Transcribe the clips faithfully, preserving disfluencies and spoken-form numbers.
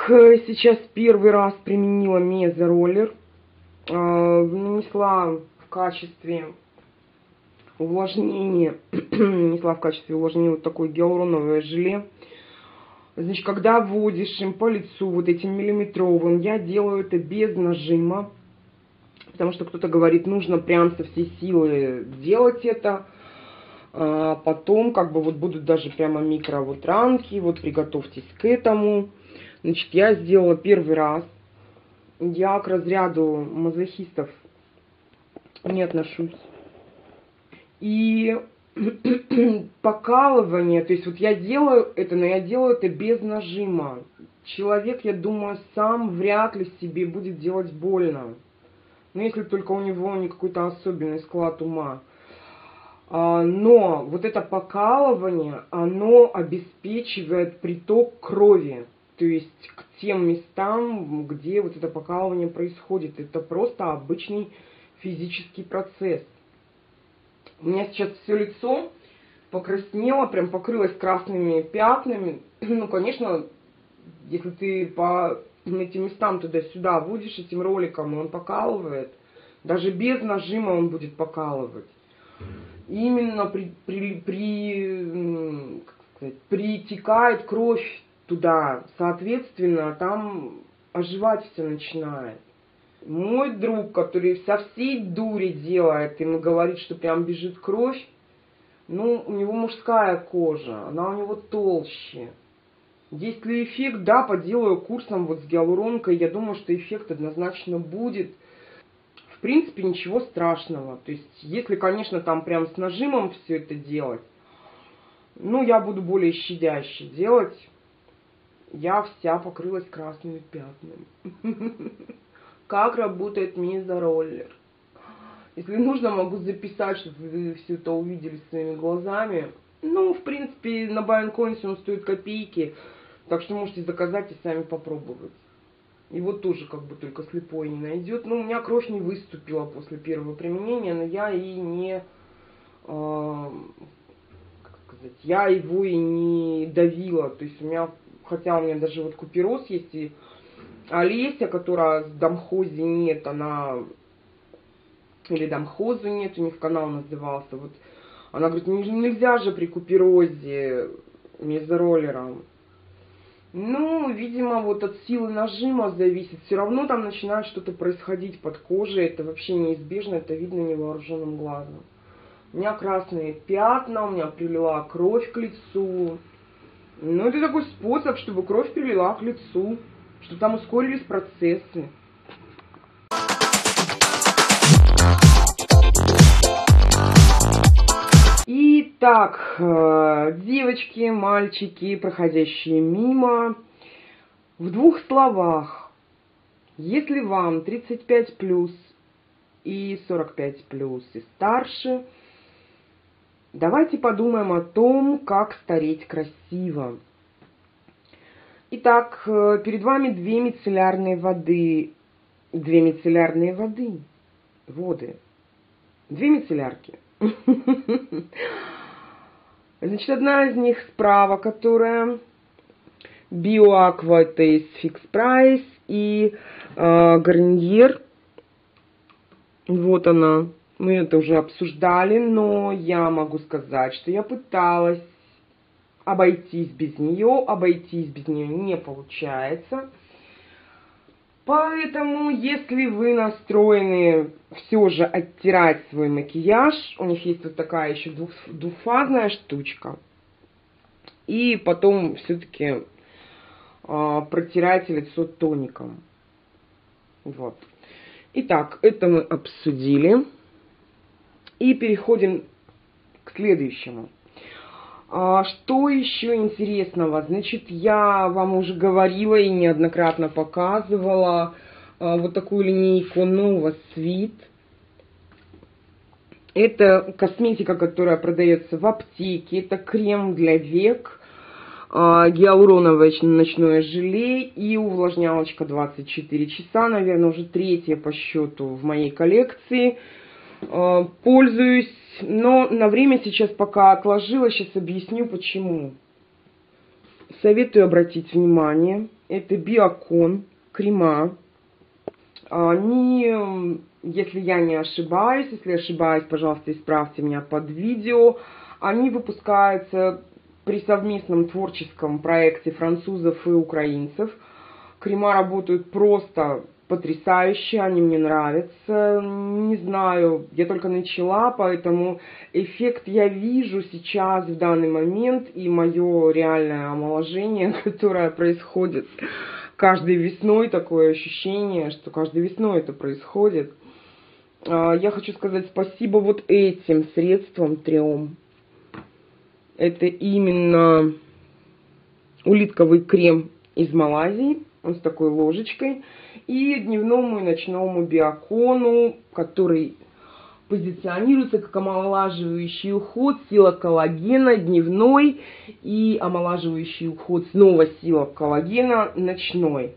сейчас первый раз применила мезороллер. Нанесла в качестве увлажнения, нанесла в качестве увлажнения вот такое гиалуроновое желе. Значит, когда вводишь им по лицу вот этим миллиметровым, я делаю это без нажима. Потому что кто-то говорит, нужно прям со всей силы делать это. А потом, как бы, вот будут даже прямо микро вот ранки. Вот приготовьтесь к этому. Значит, я сделала первый раз. Я к разряду мазохистов не отношусь. И покалывание, то есть вот я делаю это, но я делаю это без нажима. Человек, я думаю, сам вряд ли себе будет делать больно. Ну, если только у него не какой-то особенный склад ума. Но вот это покалывание, оно обеспечивает приток крови. То есть к тем местам, где вот это покалывание происходит. Это просто обычный физический процесс. У меня сейчас все лицо покраснело, прям покрылось красными пятнами. Ну, конечно, если ты по этим местам туда-сюда водишь этим роликом, и он покалывает, даже без нажима он будет покалывать. И именно при, при, при, как сказать, притекает кровь туда, соответственно, там оживать все начинает. Мой друг, который со всей дури делает, ему говорит, что прям бежит кровь, ну, у него мужская кожа, она у него толще. Есть ли эффект? Да, поделаю курсом вот с гиалуронкой, я думаю, что эффект однозначно будет. В принципе, ничего страшного. То есть, если, конечно, там прям с нажимом все это делать, ну, я буду более щадяще делать. Я вся покрылась красными пятнами. Как работает мезороллер? Если нужно, могу записать, чтобы вы все это увидели своими глазами. Ну, в принципе, на Байонкоинсе он стоит копейки, так что можете заказать и сами попробовать. Его тоже как бы только слепой не найдет. Ну, у меня кровь не выступила после первого применения, но я и не... Э, как сказать, я его и не давила. То есть у меня, хотя у меня даже вот купероз есть, и Олеся, которая с Домхози нет, она... Или Домхозу нет, у них канал назывался. Вот она говорит, нельзя же при куперозе мезороллером. Ну, видимо, вот от силы нажима зависит. Все равно там начинает что-то происходить под кожей. Это вообще неизбежно, это видно невооруженным глазом. У меня красные пятна, у меня прилила кровь к лицу. Ну, это такой способ, чтобы кровь прилила к лицу, чтобы там ускорились процессы. Итак, девочки, мальчики, проходящие мимо, в двух словах, если вам тридцать пять плюс и сорок пять плюс и старше, давайте подумаем о том, как стареть красиво. Итак, перед вами две мицеллярные воды, две мицеллярные воды, воды, две мицеллярки. Значит, одна из них справа, которая BioAqua, это из Fix Price, и э, Garnier. Вот она. Мы это уже обсуждали, но я могу сказать, что я пыталась обойтись без нее. Обойтись без нее не получается. Поэтому, если вы настроены все же оттирать свой макияж, у них есть вот такая еще двух, двухфазная штучка. И потом все-таки э, протирайте лицо тоником. Вот. Итак, это мы обсудили. И переходим к следующему. Что еще интересного? Значит, я вам уже говорила и неоднократно показывала вот такую линейку Nova Sweet. Это косметика, которая продается в аптеке. Это крем для век, гиалуроновое ночное желе и увлажнялочка двадцать четыре часа. Наверное, уже третья по счету в моей коллекции. Пользуюсь, но на время сейчас пока отложила, сейчас объясню почему. Советую обратить внимание, Это Биокон крема. Они, если я не ошибаюсь, если ошибаюсь, пожалуйста, исправьте меня под видео. Они выпускаются при совместном творческом проекте французов и украинцев. Крема работают просто потрясающе, они мне нравятся. Не знаю, я только начала, поэтому эффект я вижу сейчас, в данный момент, и мое реальное омоложение, которое происходит каждой весной, такое ощущение, что каждой весной это происходит. Я хочу сказать спасибо вот этим средствам трем. Это именно улитковый крем из Малайзии, он с такой ложечкой, и дневному и ночному биокону, который позиционируется как омолаживающий уход, сила коллагена дневной и омолаживающий уход, снова сила коллагена ночной.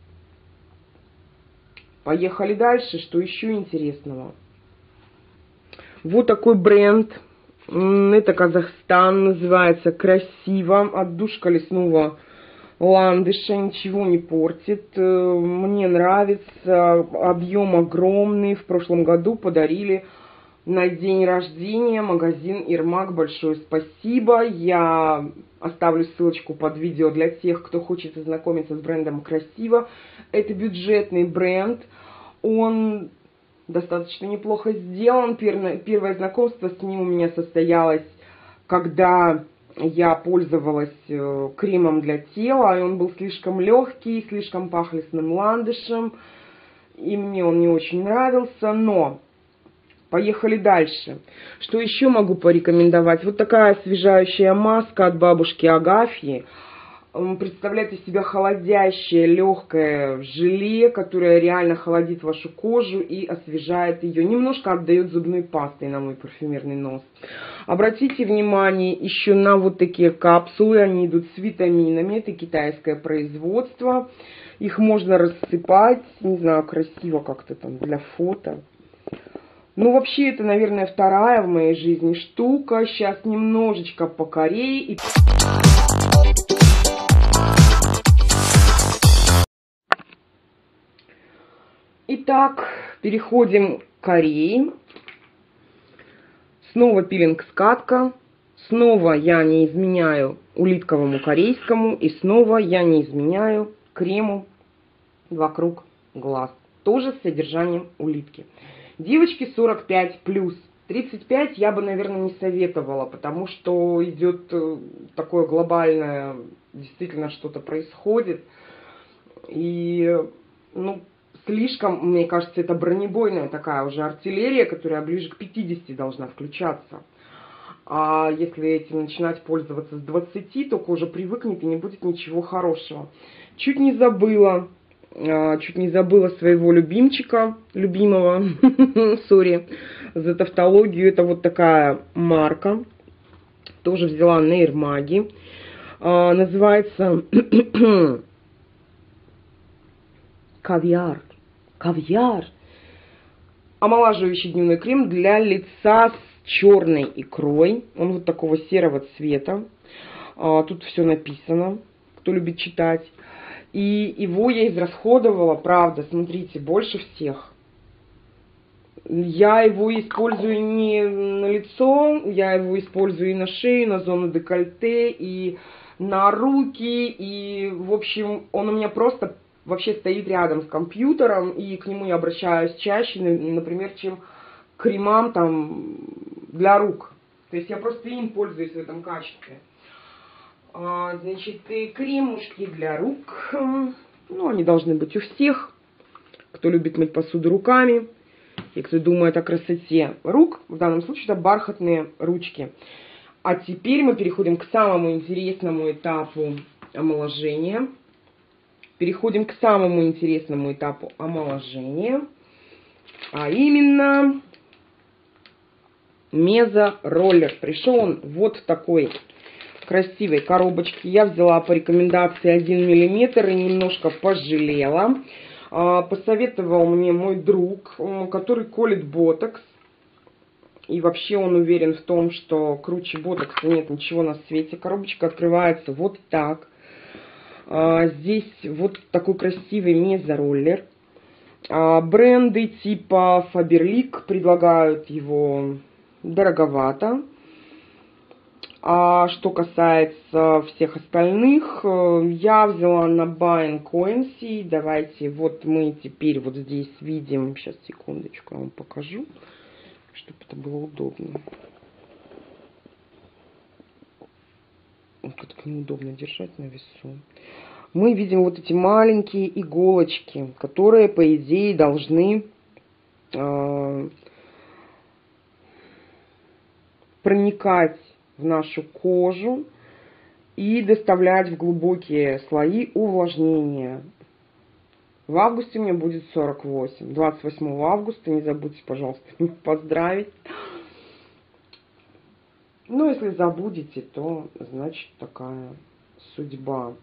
Поехали дальше. Что еще интересного? Вот такой бренд. Это Казахстан, называется красиво. Отдушка лесного ландыша, ничего не портит. Мне нравится. Объем огромный. В прошлом году подарили на день рождения магазин Ирмак. Большое спасибо. Я оставлю ссылочку под видео для тех, кто хочет ознакомиться с брендом красиво. Это бюджетный бренд. Он достаточно неплохо сделан. Первое знакомство с ним у меня состоялось, когда я пользовалась кремом для тела, и он был слишком легкий, слишком пах лесным ландышем, и мне он не очень нравился, но поехали дальше. Что еще могу порекомендовать? Вот такая освежающая маска от бабушки Агафьи. Представляет из себя холодящее легкое желе, которое реально холодит вашу кожу и освежает ее. Немножко отдает зубной пастой на мой парфюмерный нос. Обратите внимание еще на вот такие капсулы. Они идут с витаминами. Это китайское производство. Их можно рассыпать. Не знаю, красиво как-то там для фото. Ну, вообще, это, наверное, вторая в моей жизни штука. Сейчас немножечко по Корее. И... Итак, переходим к Корее. Снова пилинг-скатка. Снова я не изменяю улитковому корейскому. И снова я не изменяю крему вокруг глаз. Тоже с содержанием улитки. Девочки сорок пять плюс. тридцать пять я бы, наверное, не советовала, потому что идет такое глобальное, действительно что-то происходит. И, ну, слишком, мне кажется, это бронебойная такая уже артиллерия, которая ближе к пятидесяти должна включаться. А если этим начинать пользоваться с двадцати, только уже привыкнет и не будет ничего хорошего. Чуть не забыла, чуть не забыла своего любимчика, любимого, сори, за тавтологию. Это вот такая марка, тоже взяла на Ирмаге. Называется Кавьяр. Кавьяр. Омолаживающий дневной крем для лица с черной икрой. Он вот такого серого цвета. А, тут все написано, кто любит читать. И его я израсходовала, правда, смотрите, больше всех. Я его использую не на лицо, я его использую и на шею, на зону декольте, и на руки. И, в общем, он у меня просто... вообще стоит рядом с компьютером, и к нему я обращаюсь чаще, например, чем к кремам там для рук. То есть я просто им пользуюсь в этом качестве. А, значит, и кремушки для рук. Ну, они должны быть у всех, кто любит мыть посуду руками, и кто думает о красоте рук. В данном случае это бархатные ручки. А теперь мы переходим к самому интересному этапу омоложения. Переходим к самому интересному этапу омоложения, а именно мезороллер. Пришел он вот в такой красивой коробочке. Я взяла по рекомендации один миллиметр и немножко пожалела. Посоветовал мне мой друг, который колет ботокс. И вообще он уверен в том, что круче ботокса нет ничего на свете. Коробочка открывается вот так. Здесь вот такой красивый мезороллер. Бренды типа Faberlic предлагают его дороговато. А что касается всех остальных, я взяла на Buy and Coins. Давайте, вот мы теперь вот здесь видим, сейчас секундочку, я вам покажу, чтобы это было удобно. Как-то неудобно держать на весу. Мы видим вот эти маленькие иголочки, которые, по идее, должны э, проникать в нашу кожу и доставлять в глубокие слои увлажнения. В августе мне будет сорок восемь. двадцать восьмого августа, не забудьте, пожалуйста, меня поздравить. Но если забудете, то значит такая судьба.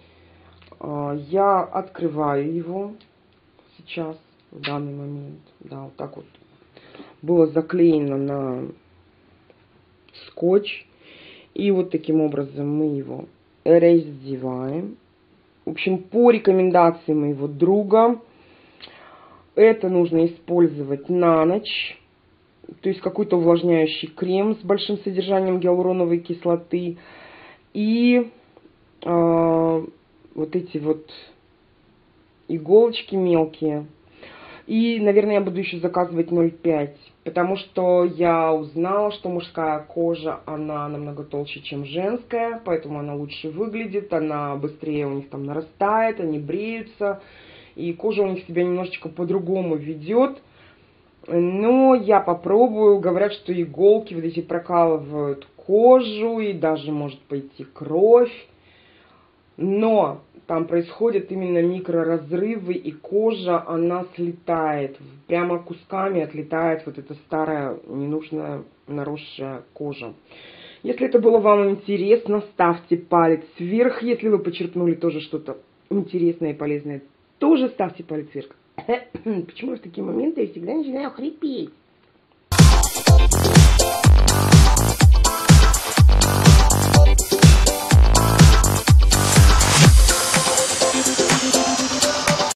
Я открываю его сейчас, в данный момент. Да, вот так вот было заклеено на скотч. И вот таким образом мы его раздеваем. В общем, по рекомендации моего друга, это нужно использовать на ночь. То есть какой-то увлажняющий крем с большим содержанием гиалуроновой кислоты. И э, вот эти вот иголочки мелкие. И, наверное, я буду еще заказывать ноль пять. Потому что я узнала, что мужская кожа, она намного толще, чем женская. Поэтому она лучше выглядит, она быстрее у них там нарастает, они бреются. И кожа у них себя немножечко по-другому ведет. Но я попробую. Говорят, что иголки вот эти прокалывают кожу, и даже может пойти кровь. Но там происходят именно микроразрывы, и кожа, она слетает. Прямо кусками отлетает вот эта старая, ненужная, наросшая кожа. Если это было вам интересно, ставьте палец вверх. Если вы почерпнули тоже что-то интересное и полезное, тоже ставьте палец вверх. Почему в такие моменты я всегда начинаю хрипеть?